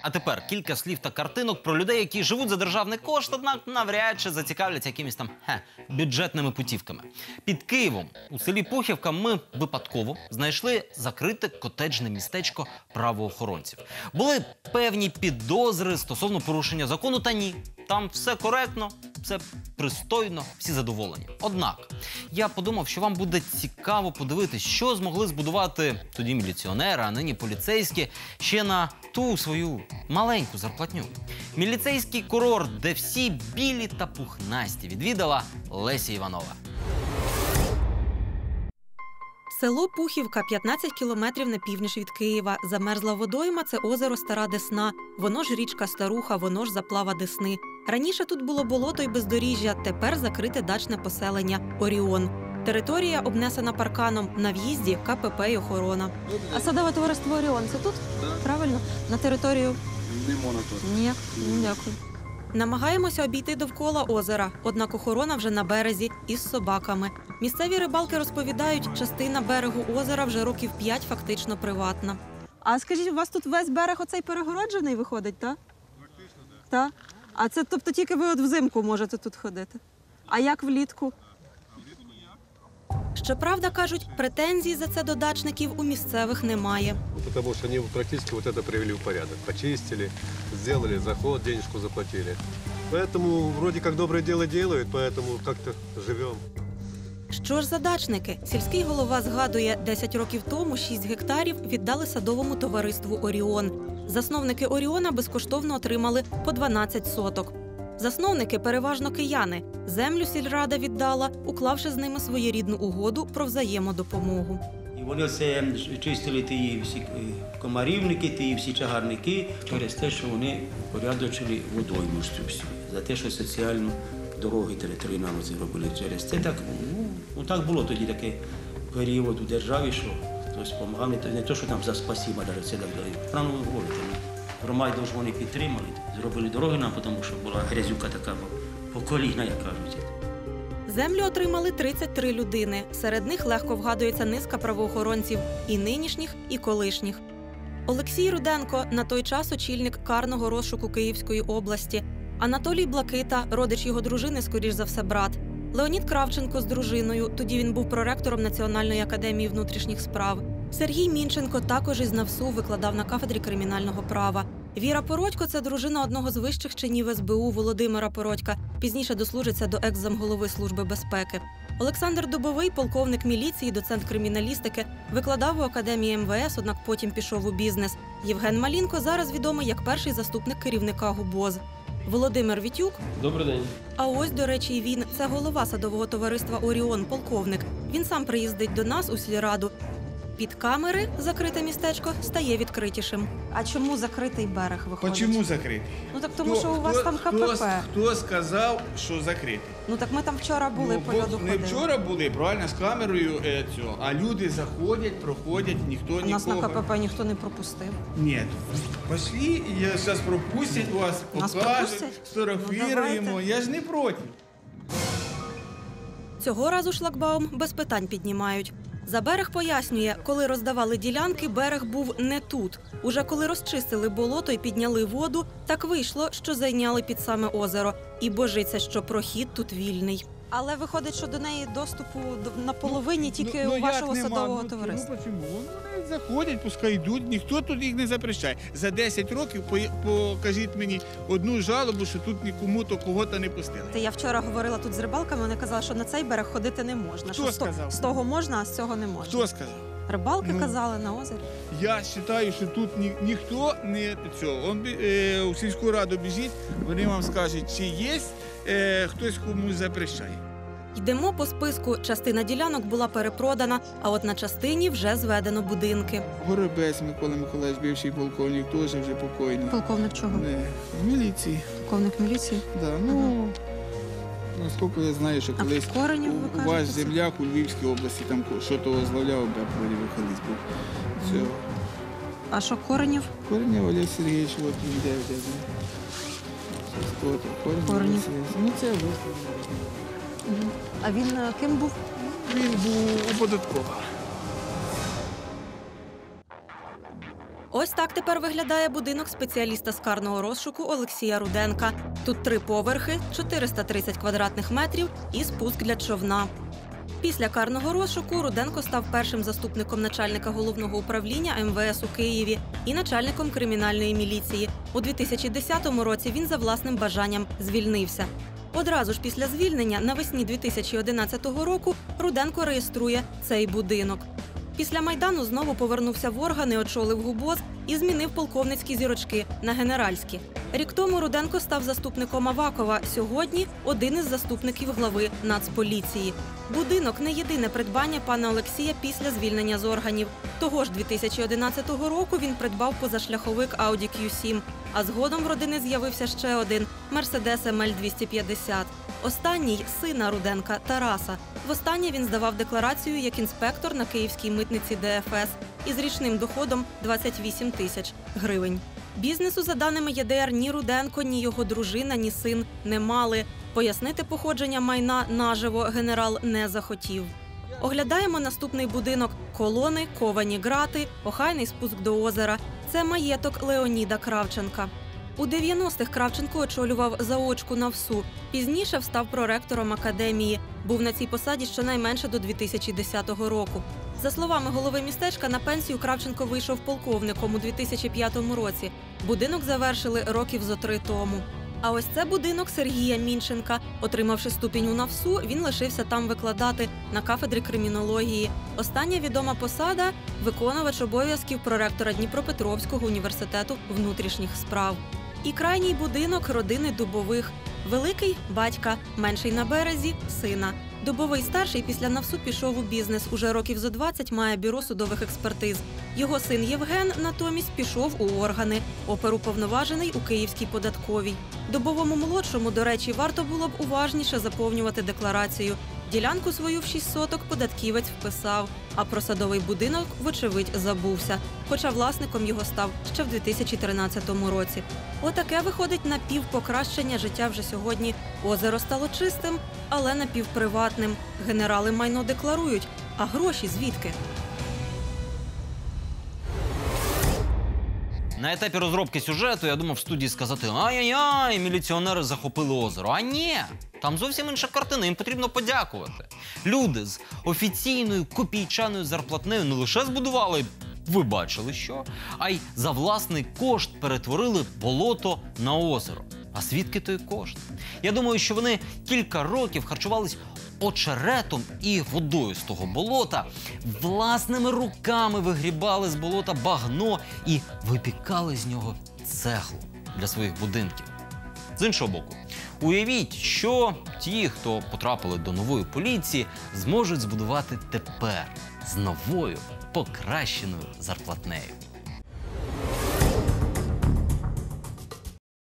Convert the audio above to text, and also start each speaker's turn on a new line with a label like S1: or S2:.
S1: А тепер кілька слів та картинок про людей, які живуть за державний кошт, однак навряд чи зацікавляться якимись там бюджетними путівками. Під Києвом, у селі Пухівка, ми випадково знайшли закрите котеджне містечко правоохоронців. Були певні підозри стосовно порушення закону, та ні. Там все коректно, все пристойно, всі задоволені. Однак, я подумав, що вам буде цікаво подивитись, що змогли збудувати тоді міліціонери, а нині поліцейські, ще на ту свою маленьку зарплатню. Міліцейський курорт, де всі білі та пухнасті, відвідала Леся Іванова.
S2: Село Пухівка, 15 кілометрів на північ від Києва. Замерзла водойма – це озеро Стара Десна. Воно ж річка Старуха, воно ж заплава Десни. Раніше тут було болото й бездоріжжя, тепер закрите дачне поселення «Оріон». Територія обнесена парканом, на в'їзді – КПП й охорона. А садове товариство «Оріон» – це тут?
S3: Так.
S2: Правильно? На територію?
S3: Не можна тут.
S2: Ні, дякую. Намагаємося обійти довкола озера, однак охорона вже на березі із собаками. Місцеві рибалки розповідають, частина берегу озера вже років 5 фактично приватна. А скажіть, у вас тут весь берег оцей перегороджений виходить, так?
S3: Практично, так.
S2: Так. А це, тобто, тільки ви от взимку можете тут ходити? А як влітку? Щоправда, кажуть, претензій за це до дачників у місцевих немає.
S3: Потому что они практически вот это привели в порядок. Почистили, сделали заход, денежку заплатили. Поэтому вроде как доброе дело делают, поэтому как-то живем.
S2: Що ж за дачники? Сільський голова згадує, 10 років тому 6 гектарів віддали садовому товариству «Оріон». Засновники «Оріона» безкоштовно отримали по 12 соток. Засновники переважно кияни. Землю сільрада віддала, уклавши з ними своєрідну угоду про взаємодопомогу.
S4: І вони це чистили ті всі комарівники, ті всі чагарники через те, що вони порядочили водойму всю. За те, що соціальну дороги територіальну зробили через це. Так було тоді такий період у державі, що хтось допомагав. Не те, що там за спасіба, навіть це так далі. Правильно ви говорите. Громаду ж вони підтримали, зробили дороги нам, тому що була грязюка така по коліна, як кажуть.
S2: Землю отримали 33 людини. Серед них легко вгадується низка правоохоронців – і нинішніх, і колишніх. Олексій Руденко – на той час очільник карного розшуку Київської області. Анатолій Блакита – родич його дружини, скоріш за все, брат. Леонід Кравченко з дружиною – тоді він був проректором Національної академії внутрішніх справ. Сергій Мінченко також із НАВСУ викладав на кафедрі кримінального права. Віра Породько – це дружина одного з вищих чинів СБУ Володимира Породька. Пізніше дослужиться до екс-замголови Служби безпеки. Олександр Дубовий – полковник міліції, доцент криміналістики, викладав у Академії МВС, однак потім пішов у бізнес. Євген Малінко зараз відомий як перший заступник керівника ГУБОЗ. Володимир Вітюк.
S5: Добрий день.
S2: А ось, до речі, і він – це голова садового товариства «Оріон», полковник. Він сам приїздить до нас у сільраду. Під камери закрите містечко стає відкритішим. А чому закритий берег виходить?
S6: Чому закритий?
S2: Ну так тому, що у вас там КПП.
S6: Хто сказав, що закритий?
S2: Ну так ми там вчора були, по льоду ходили.
S6: Не вчора були, правильно, з камерою цього, а люди заходять, проходять, ніхто нікого.
S2: Нас на КПП ніхто не пропустив.
S6: Ні, пішли, я зараз пропустять вас, покажуть, сфотографіруємо, я ж не проти.
S2: Цього разу шлагбаум без питань піднімають. За берег пояснює, коли роздавали ділянки, берег був не тут. Уже коли розчистили болото і підняли воду, так вийшло, що зайняли під саме озеро. І божиться, що прохід тут вільний. Але виходить, що до неї доступу на половині тільки у вашого садового товариства.
S6: Ну, чому? Вони заходять, пускай йдуть, ніхто тут їх не запрещає. За 10 років покажіть мені одну жалобу, що тут нікому то кого-то не пустили.
S2: Я вчора говорила тут з рибалками, вони казали, що на цей берег ходити не можна.
S6: Хто сказав?
S2: З того можна, а з цього не можна.
S6: Хто сказав?
S2: Рибалки казали на озері.
S6: Я вважаю, що тут ніхто не цього. У сільську раду біжіть, вони вам скажуть, чи є хтось комусь запрещає.
S2: Йдемо по списку. Частина ділянок була перепродана, а от на частині вже зведено будинки.
S6: Горобець Микола Миколаївич, бивший полковник, теж вже покойний.
S2: Полковник чого?
S6: В міліції.
S2: Полковник міліції?
S6: Да, наскільки я знаю, що колись
S2: Коренів,
S6: ваш земляк у Львівській області там що то возглавляв, вроді колись був. Все.
S2: А що Коренів?
S6: Коренів Олег Сергійович, от він де.
S2: Коренів.
S6: Ну це ось.
S2: А він ким був?
S6: Він був у податковому.
S2: Ось так тепер виглядає будинок спеціаліста з карного розшуку Олексія Руденка. Тут 3 поверхи, 430 квадратних метрів і спуск для човна. Після карного розшуку Руденко став першим заступником начальника головного управління МВС у Києві і начальником кримінальної міліції. У 2010 році він за власним бажанням звільнився. Одразу ж після звільнення навесні 2011 року Руденко реєструє цей будинок. Після Майдану знову повернувся в органи, очолив ГУБОЗ і змінив полковницькі зірочки на генеральські. Рік тому Руденко став заступником Авакова, сьогодні – один із заступників глави Нацполіції. Будинок – не єдине придбання пана Олексія після звільнення з органів. Того ж 2011 року він придбав позашляховик Audi Q7, а згодом в родини з'явився ще один – Mercedes ML250. Останній – сина Руденка Тараса. Востаннє він здавав декларацію як інспектор на київській митниці ДФС із річним доходом 28 тисяч гривень. Бізнесу, за даними ЄДР, ні Руденко, ні його дружина, ні син не мали. Пояснити походження майна наживо генерал не захотів. Оглядаємо наступний будинок. Колони, ковані грати, охайний спуск до озера. Це маєток Леоніда Кравченка. У 90-х Кравченко очолював заочку НАВСУ. Пізніше став проректором академії. Був на цій посаді щонайменше до 2010 року. За словами голови містечка, на пенсію Кравченко вийшов полковником у 2005 році. Будинок завершили років зо 3 тому. А ось це будинок Сергія Мінченка. Отримавши ступінь у НАВСУ, він лишився там викладати на кафедрі кримінології. Остання відома посада – виконувач обов'язків проректора Дніпропетровського університету внутрішніх справ. І крайній будинок родини Дубових. Великий – батька, менший на березі – сина. Дубовий старший після НАВСУ пішов у бізнес. Уже років зо 20 має бюро судових експертиз. Його син Євген натомість пішов у органи. Оперуповноважений у Київській податковій. Дубовому молодшому, до речі, варто було б уважніше заповнювати декларацію. Ділянку свою в 6 соток податківець вписав, а про садовий будинок, вочевидь, забувся. Хоча власником його став ще в 2013 році. Отаке виходить напівпокращення життя вже сьогодні. Озеро стало чистим, але напівприватним. Генерали майно декларують, а гроші звідки?
S1: На етапі розробки сюжету я думав в студії сказати «Ай-яй-яй, міліціонери захопили озеро». А ні, там зовсім інша картина, їм потрібно подякувати. Люди з офіційною копійчаною зарплатнею не лише збудували, ви бачили що, а й за власний кошт перетворили болото на озеро. А звідки той кошт? Я думаю, що вони кілька років харчувались очеретом і водою з того болота, власними руками вигрібали з болота багно і випікали з нього цеглу для своїх будинків. З іншого боку, уявіть, що ті, хто потрапили до нової поліції, зможуть збудувати тепер з новою, покращеною зарплатнею.